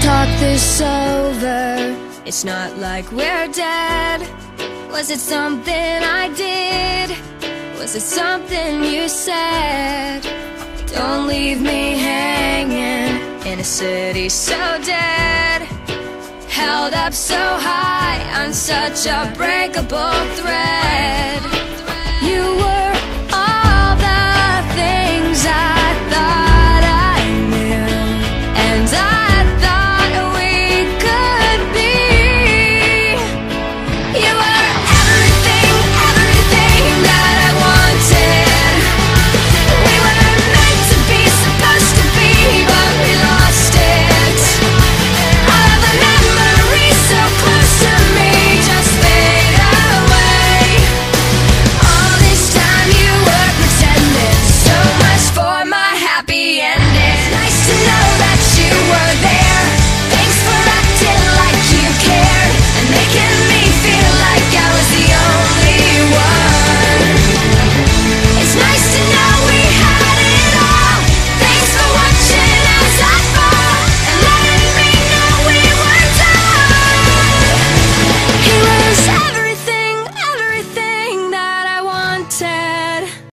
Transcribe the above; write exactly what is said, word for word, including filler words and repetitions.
talk this over. It's not like we're dead. Was it something I did? Was it something you said? Don't leave me hanging in a city so dead, held up so high on such a breakable thread.